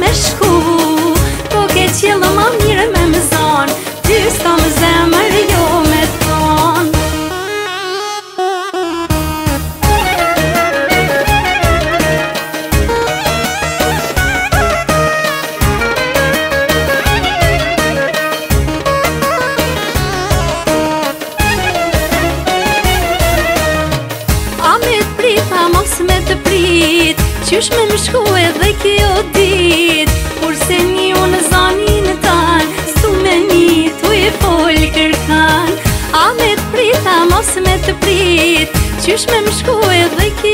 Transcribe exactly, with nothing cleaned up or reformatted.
shku, po ke qëllë ma mire me më zon, ty s'ka më zemër jo me ton. A me t'prita mos me të prit, qysh me më shku edhe kjo dit, kur se një unë zanin tan, stu me një tu e fol kërkan. A me t'prita mos me të prit, qysh me më shku edhe kjo